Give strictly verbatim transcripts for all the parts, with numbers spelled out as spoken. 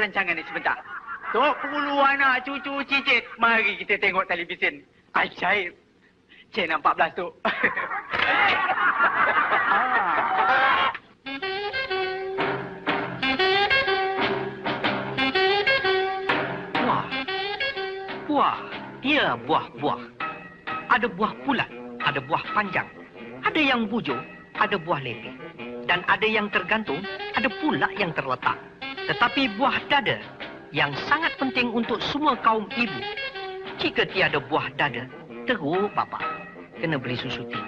rancangan ni sebentar. Tok Pulu anak cucu cicit. Mari kita tengok televisyen. Ajaib. Channel empat belas tu. Buah. Buah. Dia buah-buah. Ada buah bulat, ada buah panjang. Ada yang bujur, ada buah lepeh. Dan ada yang tergantung, ada pula yang terletak. Tetapi buah dada yang sangat penting untuk semua kaum ibu. Jika tiada buah dada, teruk bapa. Kena beli susu tea.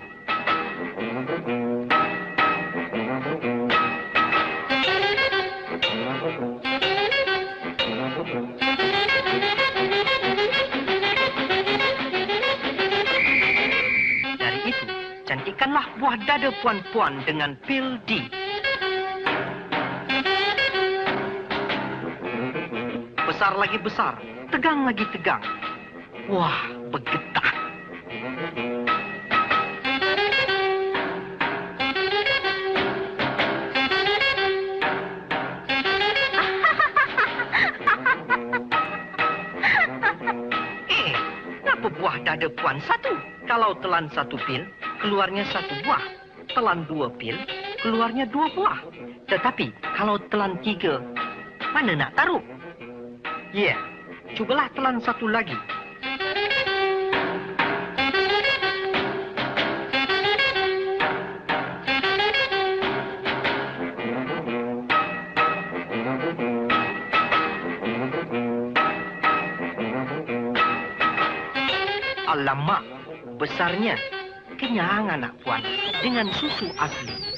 Dari itu, cantikkanlah buah dada puan-puan dengan pil D. Besar lagi besar, tegang lagi tegang. Wah, bergetah. Eh, kenapa buah dada puan satu? Kalau telan satu pil, keluarnya satu buah. Telan dua pil, keluarnya dua buah. Tetapi kalau telan tiga, mana nak taruh? Ya, yeah, cubalah telan satu lagi. Alamak, besarnya. Kenyang anak puan dengan susu asli.